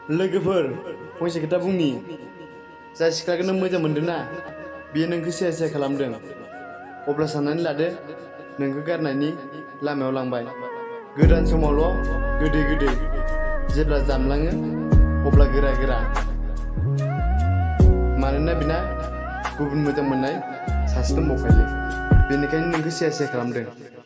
लोगोफोर फंसे खोथा बुंनि जाय सिख्लाखौ नों मोजां मोनदोंना बियो नोंखौ सिया खालामदों अब्ला साननानै लादो नोंखौ गारनायनि लामायाव लांबाय गोदान समावल' गोदै गोदै जेब्ला जामलाङो अब्ला गोरा गोरा मानोना बिना गुबुन मोजां मोननाय सासे दंबावखायो बेनिखायनो नोंखौ सिया खालामदों।